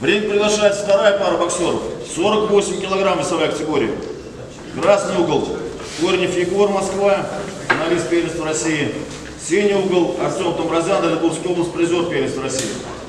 В ринг приглашается вторая пара боксеров. 48 килограмм весовая категория. Красный угол Корнев Егор, Москва, финалист первенства России. Синий угол Артем Тамразян, Оренбургская область, призер первенства России.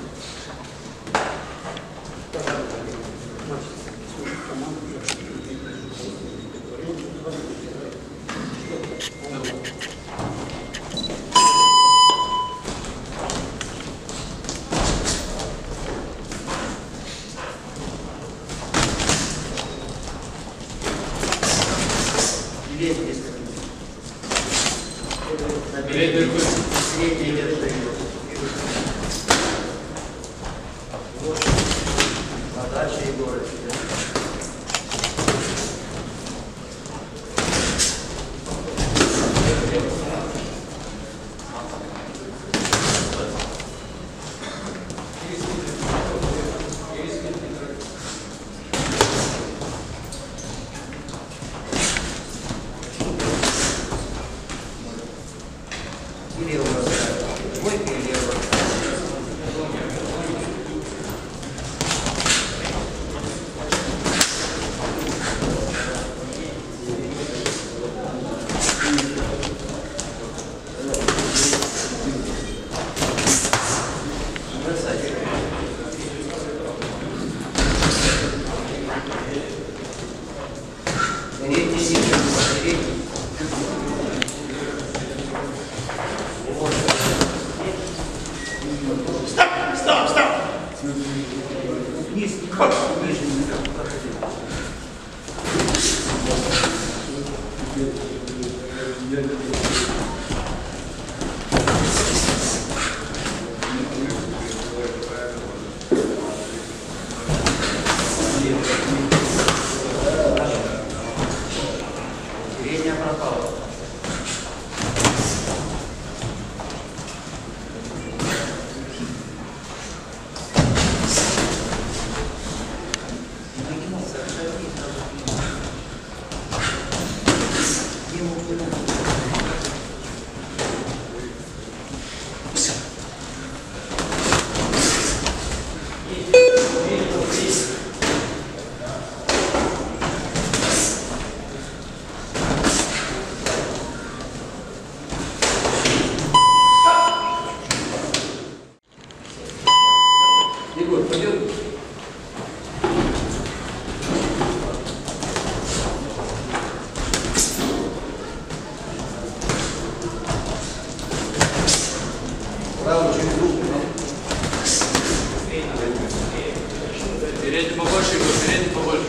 Передний побольше, передний побольше.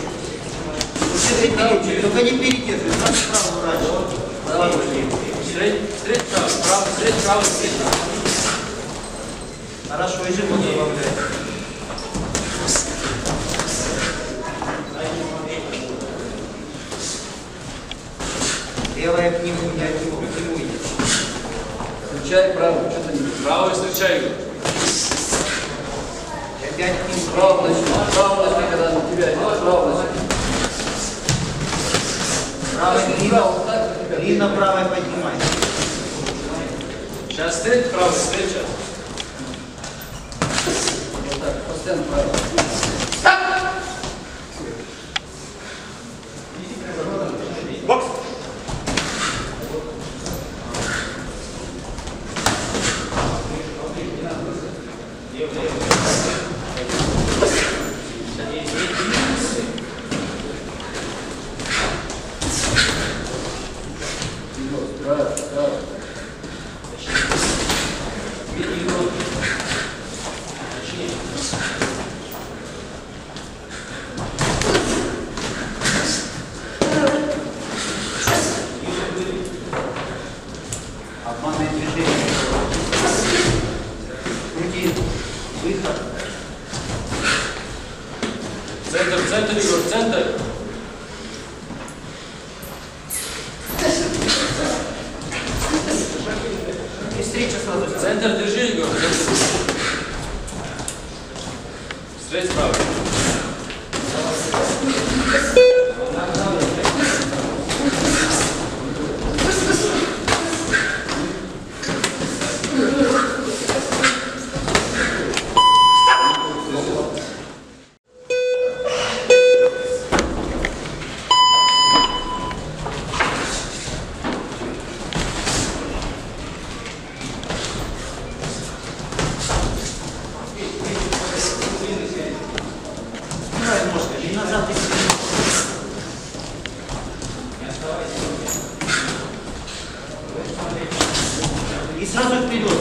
Только не передержи, надо справа брать. Средь право, средь право, средь. Хорошо, и живот добавляй. Левая к нему, не от него, к нему идет. Встречай право, что-то не. Право встречай его. Опять к нему. Право начни, когда на тебя идет, право начни. Правой длинно правой поднимай. Сейчас средь, право, встреча. Вот так, постоянно право. Бокс! Обманное движение. Крути. Выход. Центр, Егор, центр. И встреча сразу. Центр держи, Егор. Средь справа. И назад, и вперед. И сразу вперед.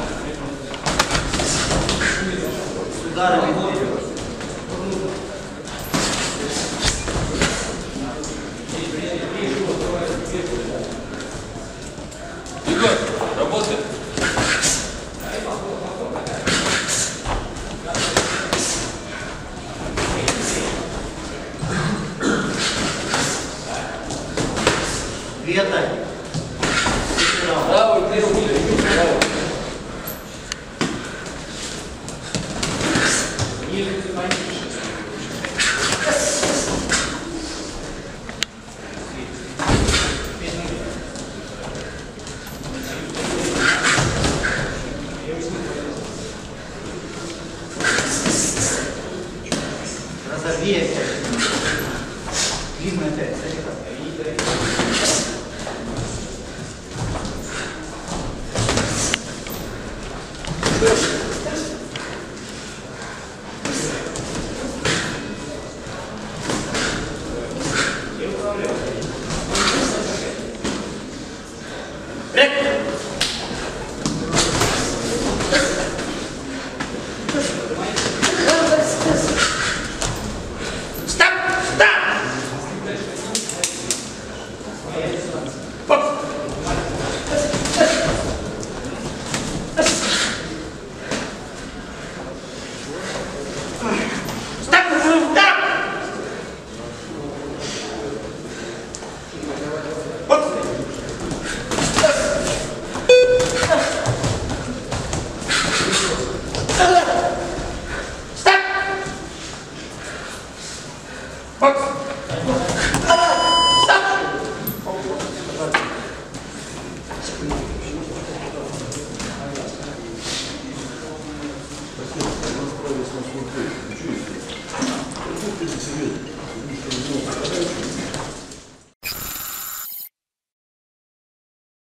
С ударами вперед. Егор, работай. Две атаки. Правый, первый, правый. Разорви опять. Длинная опять.